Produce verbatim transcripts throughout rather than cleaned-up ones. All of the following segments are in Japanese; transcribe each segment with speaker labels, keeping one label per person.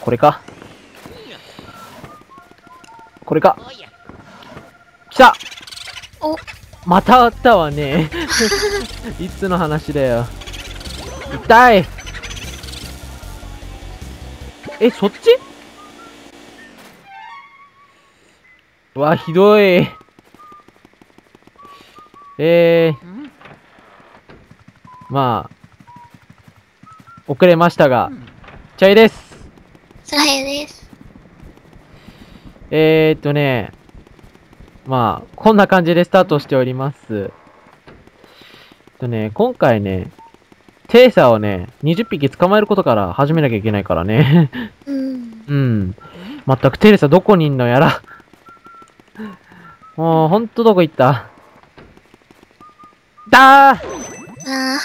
Speaker 1: これか。これか。来た。
Speaker 2: お、
Speaker 1: またあったわね。いつの話だよ。痛い。え、そっち？うわ、ひどい。えー。まあ、遅れましたが、チャイです。
Speaker 2: スラヘです。
Speaker 1: えーっとね、まあ、こんな感じでスタートしております。えっとね、今回ね、テーサーをね、にじゅっぴき捕まえることから始めなきゃいけないからね。
Speaker 2: うん。
Speaker 1: うん。まったくテレサどこにいんのやら。もう、ほんとどこ行った？だー
Speaker 2: あ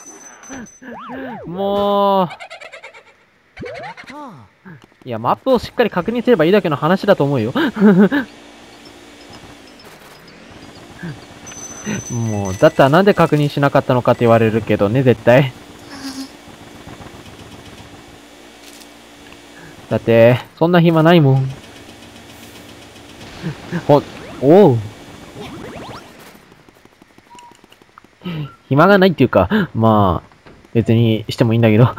Speaker 1: もう、いや、マップをしっかり確認すればいいだけの話だと思うよ。もう、だったらなんで確認しなかったのかって言われるけどね、絶対。だって、そんな暇ないもん。ほ、おう。暇がないっていうか、まあ、別にしてもいいんだけど。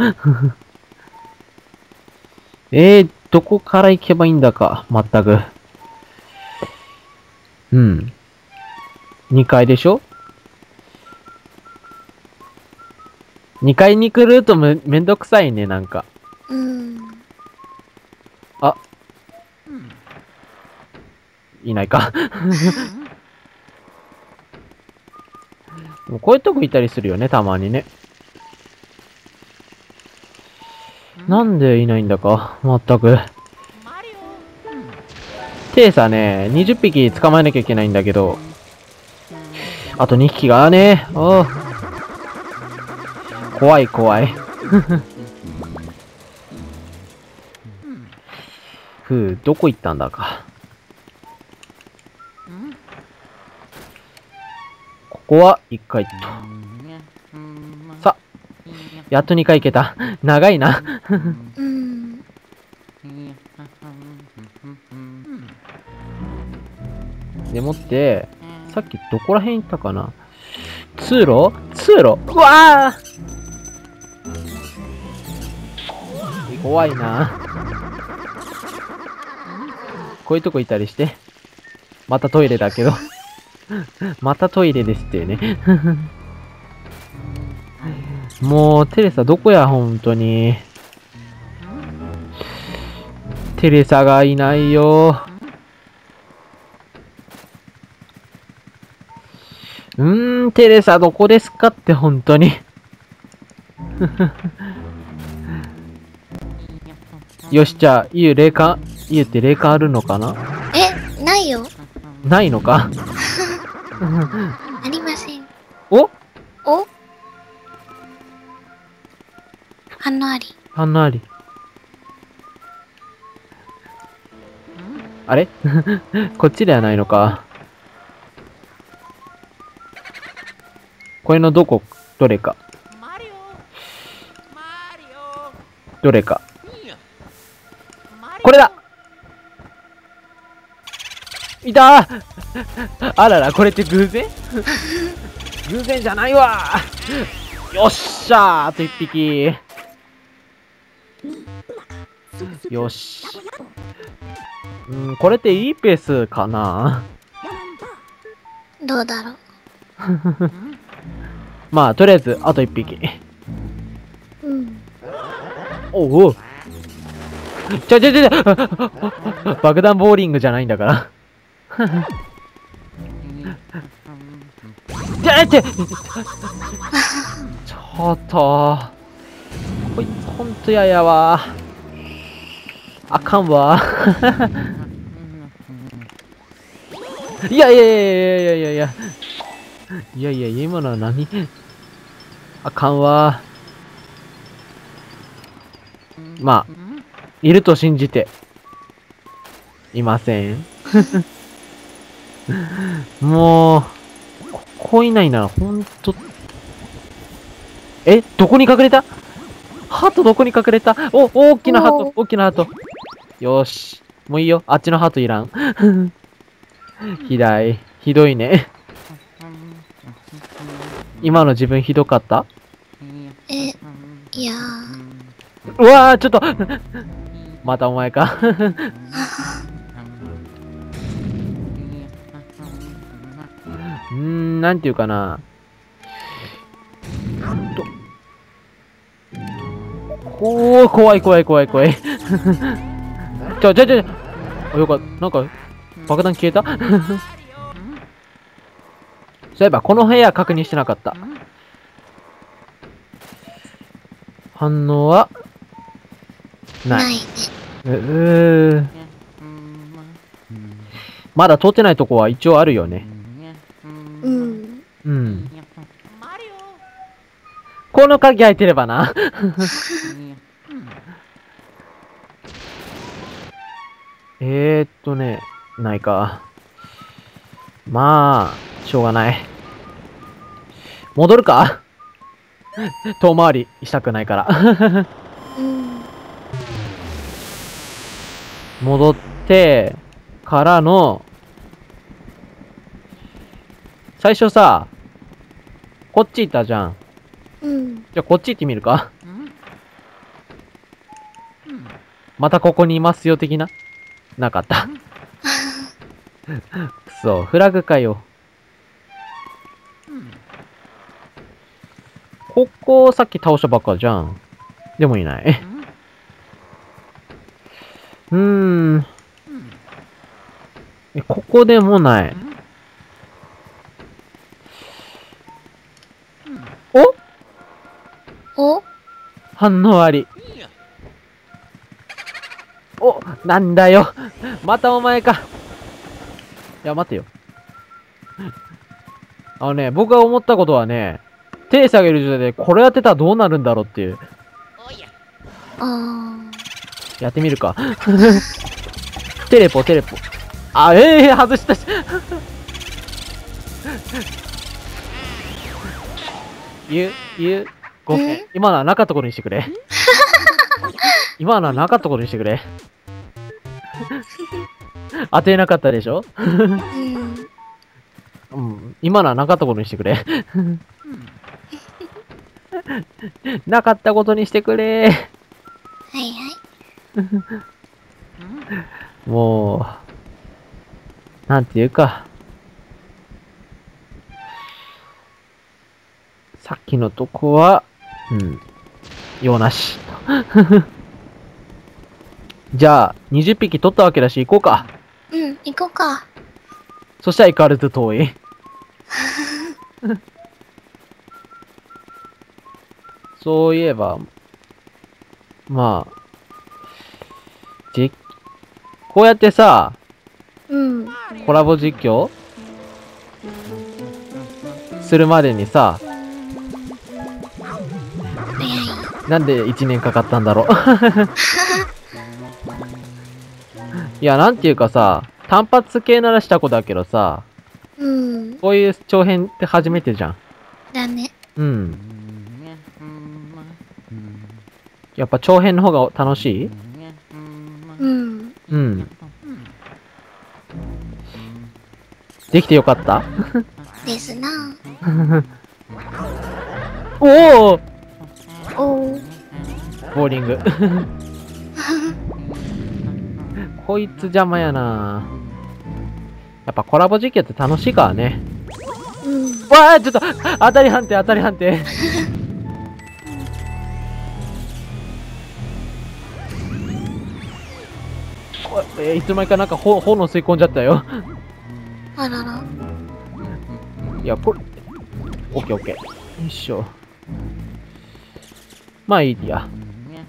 Speaker 1: えー、どこから行けばいいんだか、まったく。うん。にかいでしょ？ に 階に来るルートめ、めんどくさいね、なんか。
Speaker 2: うん。
Speaker 1: あ。いないか。もうこういうとこいたりするよね、たまにね。なんでいないんだか、まったく。テーサね、にじゅっぴき捕まえなきゃいけないんだけど、あとにひきがね、おう。怖い怖い。ふう、どこ行ったんだか。ここはいっかいと。さ、やっとにかい行けた。長いな。
Speaker 2: うん。
Speaker 1: でもって、さっきどこら辺行ったかな？通路？通路？うわー！怖いな。こういうとこいたりして。またトイレだけど。またトイレですってね。もう、テレサどこや、ほんとに。テレサがいないよ。うーん、テレサどこですかって、ほんとに。よし、じゃあ、ゆう霊感、ゆうって霊感あるのかな？
Speaker 2: え、ないよ。
Speaker 1: ないのか？
Speaker 2: ありません。
Speaker 1: お？
Speaker 2: お？反応あり。
Speaker 1: 反応あり。あれ？こっちではないのか。これのどこ、どれか。どれか。これだ！いたー！あらら、これって偶然？偶然じゃないわー！よっしゃー！あと一匹。よし。うん、これっていいペースかな？
Speaker 2: どうだろう。
Speaker 1: まあ、とりあえず、あと一匹。
Speaker 2: うん。
Speaker 1: おうおう。ちょちょちょちょ爆弾ボーリングじゃないんだから。ちょちょちょっと。こいつほんとややわ。あかんわ。いやいやいやいやいやいや。いやいや、今のは何？あかんわ。まあ、いると信じて。いません。もう、ここいないならほんと。え、どこに隠れた？ ハトどこに隠れた？お、大きなハト
Speaker 2: おー、
Speaker 1: 大きなハト。よーし。もういいよ。あっちのハトいらん。ひどい。ひどいね。今の自分ひどかった？
Speaker 2: え、いやー。
Speaker 1: うわー、ちょっとまたお前か。うーん、なんていうかな。おー、怖い怖い怖い怖い。ちょ、ちょ、ちょ、あ、よかった。なんか、爆弾消えた。そういえば、この部屋確認してなかった。反応は、ない。
Speaker 2: ないね。
Speaker 1: ううー。まだ通ってないとこは一応あるよね。
Speaker 2: うん。
Speaker 1: うん。この鍵開いてればな。えーっとね、ないか。まあ、しょうがない。戻るか。遠回りしたくないから。
Speaker 2: うん。
Speaker 1: 戻って、からの、最初さ、こっち行ったじゃん。
Speaker 2: うん。
Speaker 1: じゃあこっち行ってみるか。またここにいますよ的な。なかった。くそ、フラグかよ。ここさっき倒したばっかじゃん。でもいない。うーん。え、ここでもない。お
Speaker 2: お、
Speaker 1: 反応あり。お、なんだよ。またお前か。いや、待てよ。あのね、僕が思ったことはね、手下げる状態でこれやってたらどうなるんだろうっていう。
Speaker 2: あー。
Speaker 1: やってみるか。テレポ、テレポ。あ、ええー、外したし。言う、言う。ごめん。今のはなかったことにしてくれ。今のはなかったことにしてくれ。当てなかったでしょ？
Speaker 2: うん。
Speaker 1: うん。今のはなかったことにしてくれ。なかったことにしてくれ。
Speaker 2: はいはい。
Speaker 1: もう、なんていうか。さっきのとこは、うん。用なし。じゃあ、にじゅっぴき取ったわけだし、行こうか。
Speaker 2: うん、行こうか。
Speaker 1: そしたら行かれず遠い。そういえば、まあ、じ、こうやってさ、
Speaker 2: うん。
Speaker 1: コラボ実況するまでにさ、
Speaker 2: 早い。
Speaker 1: なんでいちねんかかったんだろう。いや、なんていうかさ、単発系ならした子だけどさ、
Speaker 2: うん。
Speaker 1: こういう長編って初めてじゃん。
Speaker 2: だね。
Speaker 1: うん。やっぱ長編の方が楽しい？
Speaker 2: うん。
Speaker 1: うん。できてよかった？
Speaker 2: ですな。
Speaker 1: おお
Speaker 2: おー。
Speaker 1: ボーリング。こいつ邪魔やな。やっぱコラボ実況って楽しいからね。
Speaker 2: うん。
Speaker 1: わあ、ちょっと当たり判定当たり判定。えー、いつの間にかなんかほ炎吸い込んじゃったよ。
Speaker 2: あらら。
Speaker 1: いや、これ、オッケーオッケー。よいしょ。まあいいや。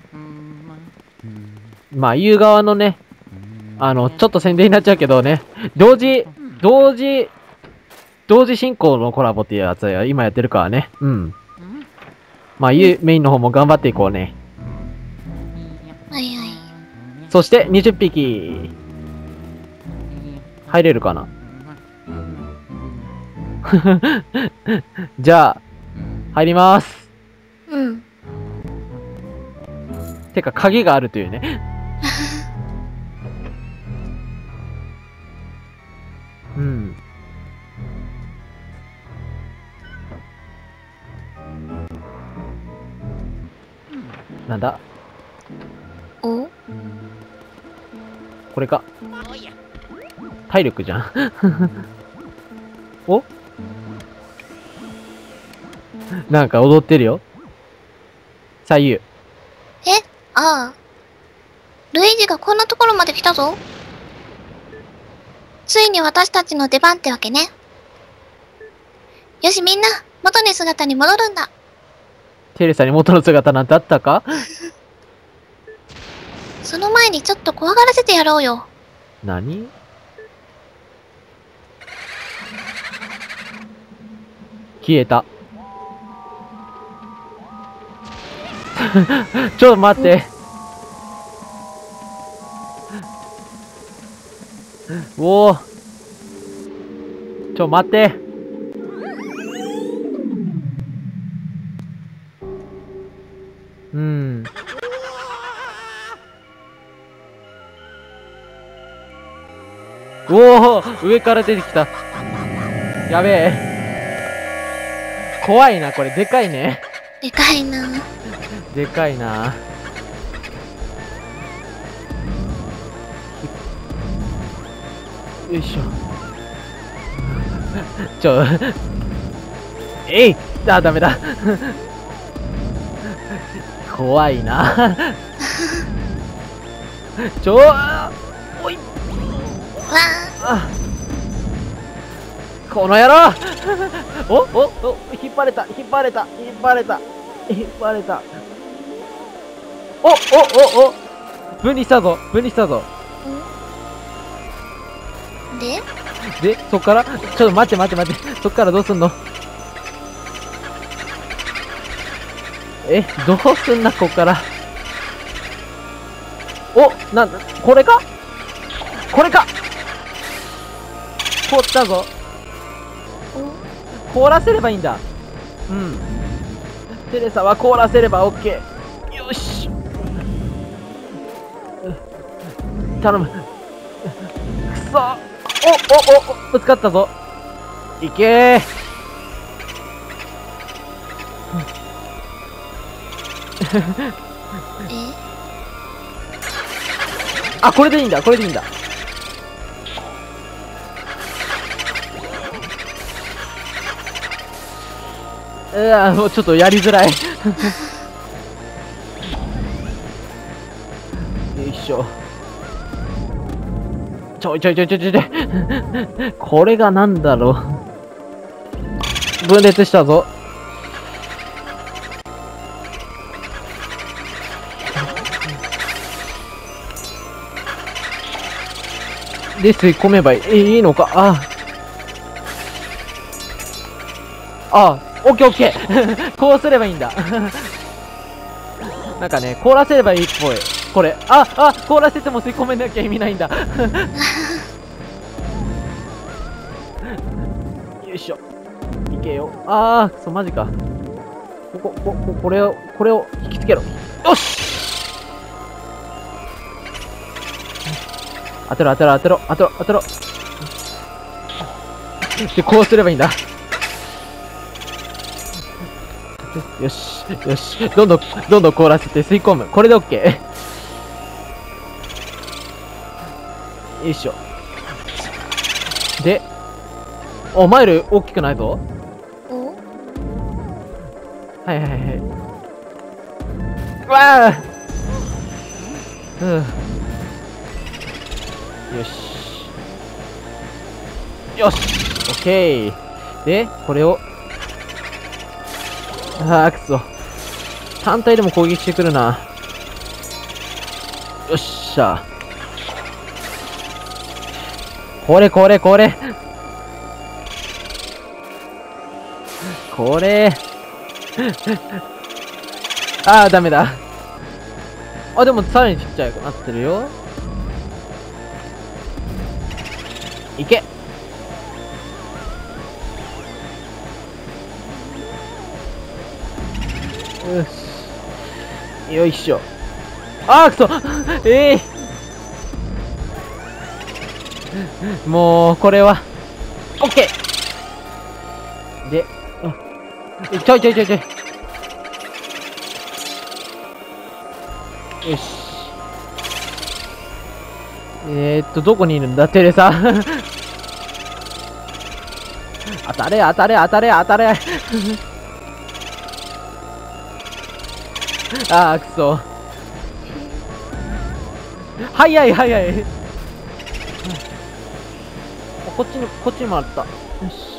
Speaker 1: まあ言う側のね、あの、ちょっと宣伝になっちゃうけどね、同時、同時、同時進行のコラボっていうやつは今やってるからね。うん。まあ言うメインの方も頑張っていこうね。
Speaker 2: はいはい。
Speaker 1: そしてにじゅっぴき。入れるかな。じゃあ、入ります。
Speaker 2: うん。
Speaker 1: てか、鍵があるというね。うん。なんだ
Speaker 2: お
Speaker 1: これか。体力じゃん。おなんか踊ってるよ。左右。
Speaker 2: えああ。ルイージがこんなところまで来たぞ。ついに私たちの出番ってわけね。よしみんな、元の姿に戻るんだ。
Speaker 1: テレサに元の姿なんてあったか？
Speaker 2: その前にちょっと怖がらせてやろうよ。
Speaker 1: 何？消えた。ちょっと待って。おお。ちょ、待って。うん。おお、上から出てきた。やべえ。怖いな、これ。でかいね。
Speaker 2: でかいな。
Speaker 1: でかいな。よいしょ。ちょ、えいあ、ダメだ。怖いな。ちょ、おい
Speaker 2: わ
Speaker 1: あ、この野郎。おおお、引っ張れた、引っ張れた、引っ張れた、引っ張れた。おおおお、分離したぞ、分離したぞ。
Speaker 2: あ。で
Speaker 1: で、そっから、ちょっと待って待って待って、そっからどうすんの？え、どうすんな、こっから。お、なんだ、これか？これか！凍ったぞ。凍らせればいいんだ。うん。テレサは凍らせればオッケー。よし。頼む。くそ。お、お、お、ぶつかったぞ。いけー。
Speaker 2: え
Speaker 1: あ、これでいいんだ、これでいいんだ。うわ、もうちょっとやりづらい。よいしょ。ちょいちょいちょいちょいちょい。これがなんだろう。分裂したぞ。で、吸い込めばいいいいのか。ああ。あ、オッケーオッケー。こうすればいいんだ。なんかね、凍らせればいいっぽい。これ。あ、あ、凍らせても吸い込めなきゃ意味ないんだ。よいしょ。いけよ。あー、くそ、マジか。ここ、こ、こ、これを、これを引きつけろ。よし！当てろ、当てろ、当てろ、当てろ、当てろ。で、こうすればいいんだ。よし、よし。どんどん、どんどん凍らせて吸い込む。これで OK。よいしょ。で、お、マイル大きくないぞ。
Speaker 2: お
Speaker 1: はいはいはい。うわあうん。よし。よし !OK! で、これを、ああ、くそ。単体でも攻撃してくるな。よっしゃ。これこれこれ。これ。ああ、ダメだ。あ、でもさらにちっちゃくなってるよ。いけ。よし。よいしょ。 あーくそええー、もうこれはオッケーで、あちょいちょいちょいちょいよし。えー、っとどこにいるんだテレサ当たれ当たれ当たれ当たれあーくそ早い早いこっちにこっちにもあった。よし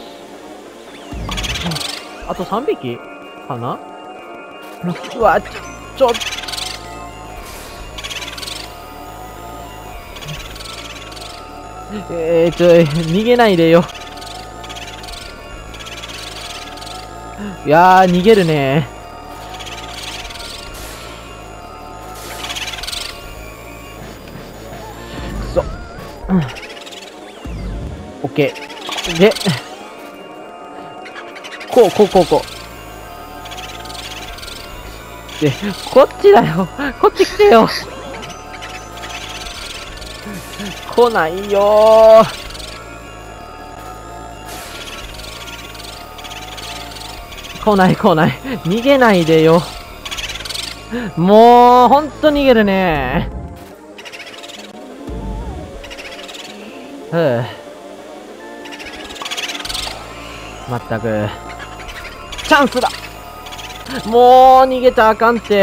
Speaker 1: あとさんびきかな。うわちょちょえー、ちょ逃げないでよ。いやー逃げるねくそ、うん、オッケーでこうこうこうこうでこっちだよこっち来てよ来ないよー来ない来ない逃げないでよもうほんと逃げるねふうまったくチャンスだもう逃げたらあかんって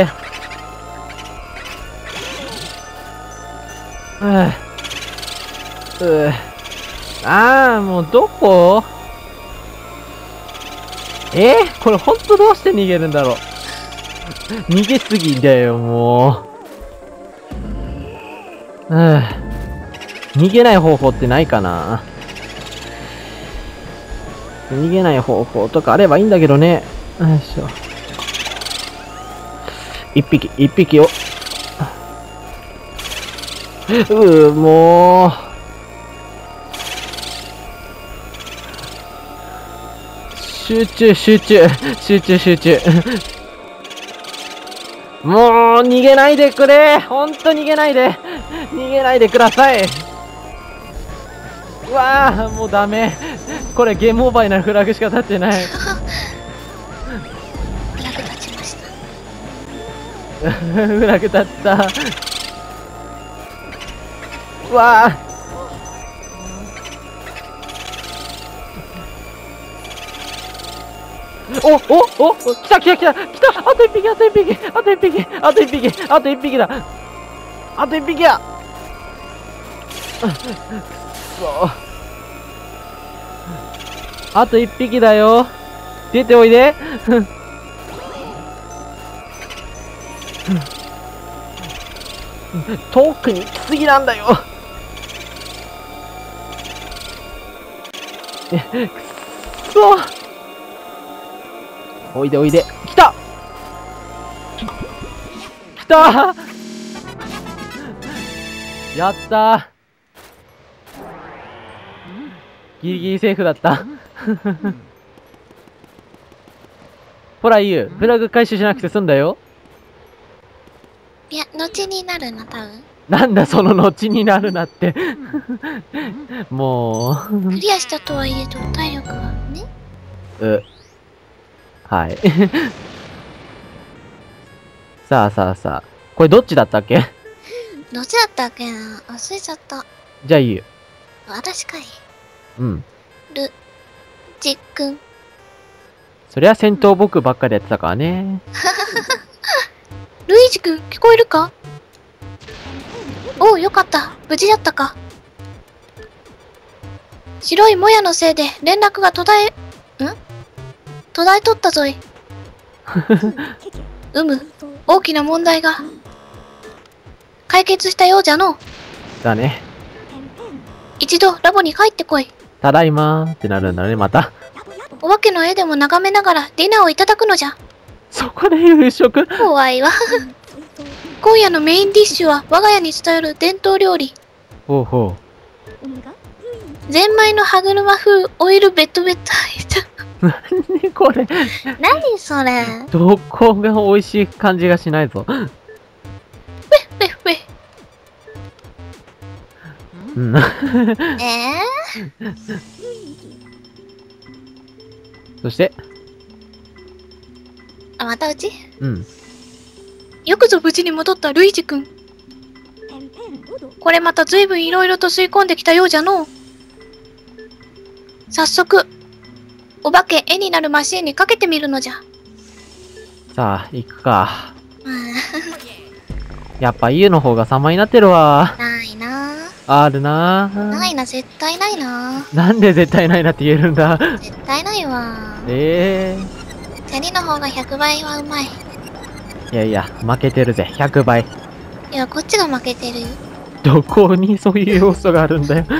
Speaker 1: うううああもうどこえー、これほんとどうして逃げるんだろう逃げすぎだよもううん逃げない方法ってないかな。逃げない方法とかあればいいんだけどね。よいしょ。一匹、一匹を。うー、もう。集中、集中、集中、集中。もう、逃げないでくれ。ほんと逃げないで。逃げないでください。うわあ、もうダメ。これゲームオーバーになるフラグしか立ってない。
Speaker 2: フラグ立ちました。
Speaker 1: フラグ立った。うわあ。おおお来た来た来た来たあと一匹あと一匹あと一匹あと一匹あと一匹だあと一匹だくそあと一匹だよ出ておいで遠くに来すぎなんだよくそおいでおいで来た来たやったギリギリセーフだったほら言うフラグ回収しなくて済んだよ。
Speaker 2: いや、後になるな、多分。
Speaker 1: なんだその後になるなってもう
Speaker 2: クリアしたとはいえど体力はね。
Speaker 1: うはいさあさあさあこれどっちだったっけ
Speaker 2: どっちだったっけな、忘れちゃった。
Speaker 1: じゃあいいよ。
Speaker 2: 私かい。
Speaker 1: うん
Speaker 2: ルジックン。
Speaker 1: そりゃ戦闘僕ばっかりやってたからね
Speaker 2: ルイージ君、聞こえるか？おう、よかった。無事だったか。白いもやのせいで連絡が途絶え、ん途絶えとったぞい。うむ、大きな問題が解決したようじゃの。
Speaker 1: だね。
Speaker 2: 一度ラボに帰ってこい。
Speaker 1: ただいまーってなるんだね、また。
Speaker 2: お化けの絵でも眺めながらディナーをいただくのじゃ。
Speaker 1: そこで夕食
Speaker 2: 怖いわ。今夜のメインディッシュは我が家に伝える伝統料理。
Speaker 1: ほうほ
Speaker 2: う。ゼンマイの歯車風オイルベトベト
Speaker 1: なにこれ
Speaker 2: 何それ
Speaker 1: どこが美味しい感じがしないぞ。
Speaker 2: べ、べ、
Speaker 1: うん。
Speaker 2: え
Speaker 1: そして、
Speaker 2: ー、あ、またうち
Speaker 1: うん。
Speaker 2: よくぞ無事に戻ったルイージ君。これまた随分いろいろと吸い込んできたようじゃのう。早速、お化け絵になるマシーンにかけてみるのじゃ。
Speaker 1: さあ、行くか。
Speaker 2: うん
Speaker 1: やっぱ家の方が様になってるわ。
Speaker 2: ないな
Speaker 1: あるな
Speaker 2: ぁ。ないな、絶対ないなぁ。
Speaker 1: なんで絶対ないなって言えるんだ。
Speaker 2: 絶対ないわ。
Speaker 1: ええ
Speaker 2: チャリの方がひゃくばいはうまい。
Speaker 1: ー。いやいや、負けてるぜ。ひゃくばい。
Speaker 2: いや、こっちが負けてるよ。
Speaker 1: どこにそういう要素があるんだよ。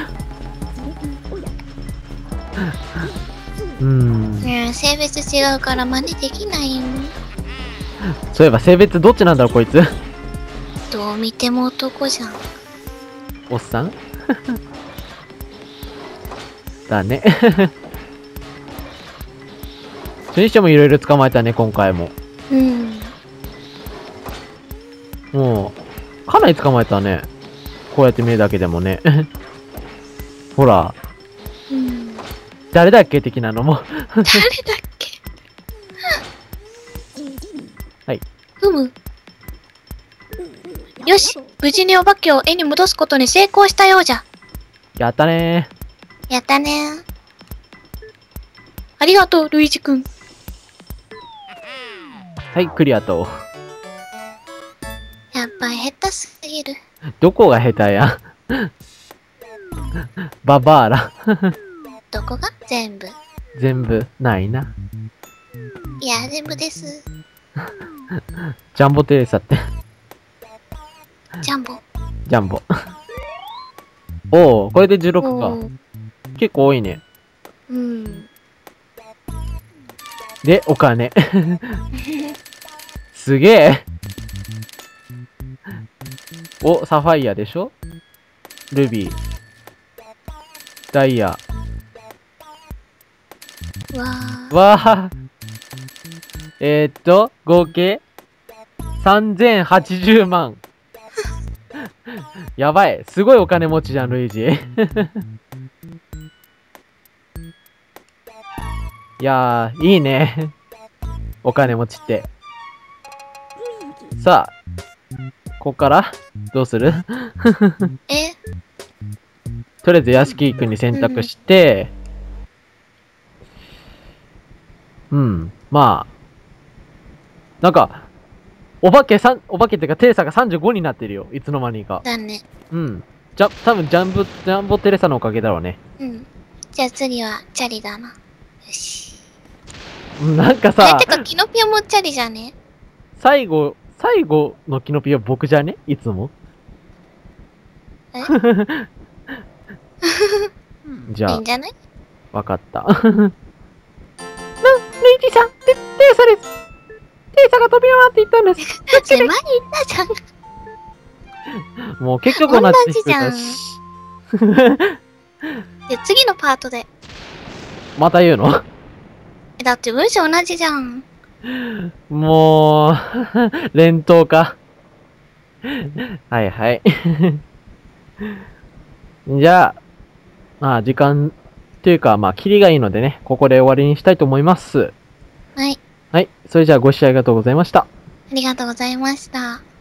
Speaker 1: うーん。
Speaker 2: うん、性別違うから真似できないよ。
Speaker 1: そういえば性別どっちなんだろう、こいつ。
Speaker 2: どう見ても男じゃん。
Speaker 1: おっさんだね。それにしてもいろいろ捕まえたね、今回も。
Speaker 2: うん。
Speaker 1: もう、かなり捕まえたね。こうやって見るだけでもね。ほら、
Speaker 2: うん。
Speaker 1: 誰だっけ的なのも。
Speaker 2: 誰だっけ
Speaker 1: はい。
Speaker 2: ふむ。よし、無事にお化けを絵に戻すことに成功したようじゃ。
Speaker 1: やったね
Speaker 2: やったねー。ありがとう、ルイージくん。
Speaker 1: ー。はい、クリアと。
Speaker 2: やっぱ下手すぎる。
Speaker 1: どこが下手や。ババーラ。
Speaker 2: どこが全部。
Speaker 1: 全部、ないな。
Speaker 2: いや、全部です。
Speaker 1: ジャンボテレサって。
Speaker 2: ジャンボ。
Speaker 1: ジャンボ。おお、これでじゅうろくか。
Speaker 2: おー
Speaker 1: 結構多いね。
Speaker 2: うん。
Speaker 1: で、お金。すげえ。お、サファイアでしょ？ルビー。ダイヤ。
Speaker 2: わー。
Speaker 1: わあ。えー、っと、合計さんぜんはちじゅうまん。やばい。すごいお金持ちじゃん、ルイージ。いやー、いいね。お金持ちって。さあ、ここからどうする？
Speaker 2: え
Speaker 1: とりあえず屋敷くんに選択して、うん、まあ、なんか、お化けさん、お化けっていうかテレサがさんじゅうごになってるよ。いつの間にか。
Speaker 2: だね。
Speaker 1: うん。じゃ、多分ジャンボ、ジャンボテレサのおかげだろうね。
Speaker 2: うん。じゃあ次はチャリだな。よし。
Speaker 1: なんか
Speaker 2: え、
Speaker 1: さ
Speaker 2: て、かキノピオもチャリじゃね？
Speaker 1: 最後、最後のキノピオ僕じゃね？いつも。
Speaker 2: え
Speaker 1: じゃあ
Speaker 2: いいん、じゃない？
Speaker 1: わかった。な、ルイージさん、テ、テレサです。テレサが飛び回っていったんです。
Speaker 2: 前に言ったじゃん。
Speaker 1: もう結局同じ人だ
Speaker 2: 同じ
Speaker 1: し。
Speaker 2: で、次のパートで。
Speaker 1: また言うの？
Speaker 2: え、だって文章同じじゃん。
Speaker 1: もう、連投か。はいはい。じゃあ、まあ時間、というかまあキリがいいのでね、ここで終わりにしたいと思います。
Speaker 2: はい。
Speaker 1: はい。それじゃあご視聴ありがとうございました。
Speaker 2: ありがとうございました。